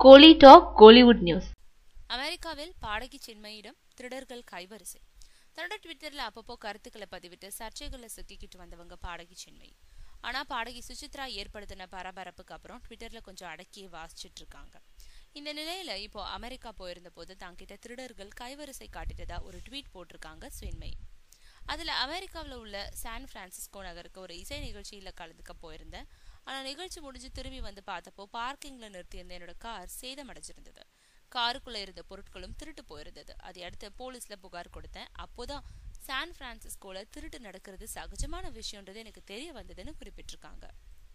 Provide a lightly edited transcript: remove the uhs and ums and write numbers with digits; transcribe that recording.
கோலி talk Kollywood news. அமெரிக்காவில் பாடகி சின்மயிடம் திருடர்கள் கைவரிசை. தன்னோட ட்விட்டர்ல அப்பப்போ கருத்துக்களை பதிவிட்டு சர்ச்சைகளை சிக்கிக்கிட்டு வந்தவங்க பாடகி சின்மயி. ஆனா பாடகி சுசித்ரா ஏற்படுத்தின பரபரப்புக்கு அப்புறம் ட்விட்டர்ல கொஞ்சம் அடக்கியே வாசிச்சுட்டு இருக்காங்க. இந்த நிலையில இப்போ அமெரிக்கா போயிருந்த போது தாங்கிட்ட திருடர்கள் கைவரிசை காட்டிட்டதா ஒரு ட்வீட் போட்டிருக்காங்க சின்மயி. அதுல அமெரிக்காவில் உள்ள சான் பிரான்சிஸ்கோ நகருக்கு ஒரு இசை நிகழ்ச்சியில கலந்துக்க போயிருந்தேன். ஆனா நிகழ்ச்சி முடிஞ்சு திரும்பி வந்து பார்த்தப்போ பார்க்கிங்ல நிறுத்தியிருந்த என்னோட கார் சேதமடைஞ்சிருந்தது. காருக்குள்ள இருந்த பொருட்களும் திருட்டு போயிருந்தது. அதை அடுத்து போலீஸ்ல புகார் கொடுத்தேன். அப்போதான் சான் பிரான்சிஸ்கோல திருட்டு நடக்கிறது சகஜமான விஷயம்ன்றது எனக்கு தெரிய வந்ததுன்னு குறிப்பிட்டிருக்காங்க.